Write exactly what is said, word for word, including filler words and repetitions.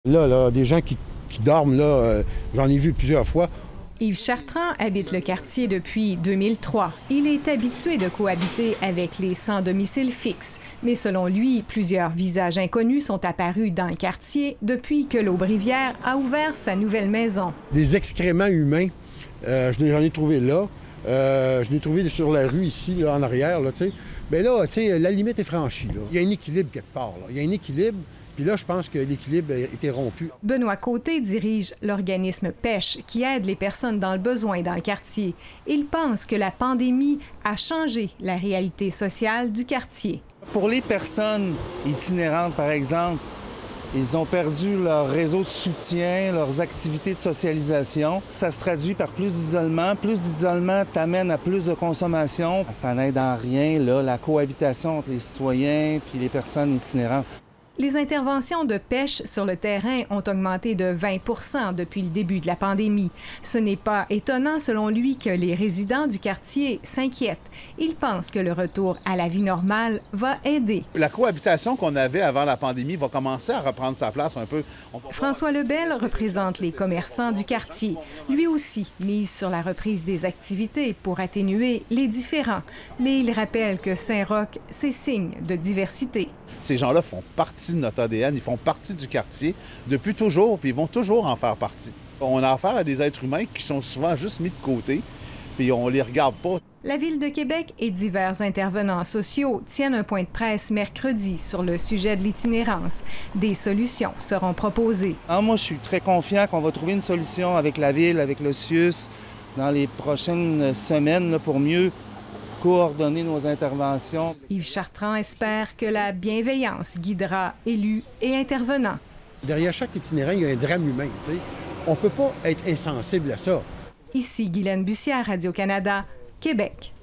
Là, là, des gens qui, qui dorment, là, euh, j'en ai vu plusieurs fois. Yves Chartrand habite le quartier depuis deux mille trois. Il est habitué de cohabiter avec les sans domicile fixe. Mais selon lui, plusieurs visages inconnus sont apparus dans le quartier depuis que l'Aubrivière a ouvert sa nouvelle maison. Des excréments humains, euh, j'en ai trouvé là. Euh, je l'ai trouvé sur la rue ici, là, en arrière. Là, bien là, la limite est franchie. Là. Il y a un équilibre quelque part. Là. Il y a un équilibre. Puis là, je pense que l'équilibre a été rompu. Benoît Côté dirige l'organisme Pêche qui aide les personnes dans le besoin dans le quartier. Il pense que la pandémie a changé la réalité sociale du quartier. Pour les personnes itinérantes, par exemple, ils ont perdu leur réseau de soutien, leurs activités de socialisation. Ça se traduit par plus d'isolement. Plus d'isolement t'amène à plus de consommation. Ça n'aide en rien, là, la cohabitation entre les citoyens puis les personnes itinérantes. Les interventions de pêche sur le terrain ont augmenté de vingt pour cent depuis le début de la pandémie. Ce n'est pas étonnant, selon lui, que les résidents du quartier s'inquiètent. Il pense que le retour à la vie normale va aider. La cohabitation qu'on avait avant la pandémie va commencer à reprendre sa place un peu. François Lebel représente les commerçants du quartier. Lui aussi mise sur la reprise des activités pour atténuer les différends. Mais il rappelle que Saint-Roch, c'est signe de diversité. Ces gens-là font partie de notre A D N, ils font partie du quartier depuis toujours, puis ils vont toujours en faire partie. On a affaire à des êtres humains qui sont souvent juste mis de côté, puis on les regarde pas. La Ville de Québec et divers intervenants sociaux tiennent un point de presse mercredi sur le sujet de l'itinérance. Des solutions seront proposées. Ah, moi, je suis très confiant qu'on va trouver une solution avec la Ville, avec le C I U S, dans les prochaines semaines là, pour mieux coordonner nos interventions. Yves Chartrand espère que la bienveillance guidera élus et intervenants. Derrière chaque itinérant, il y a un drame humain. T'sais. On ne peut pas être insensible à ça. Ici Guylaine Bussière, Radio-Canada, Québec.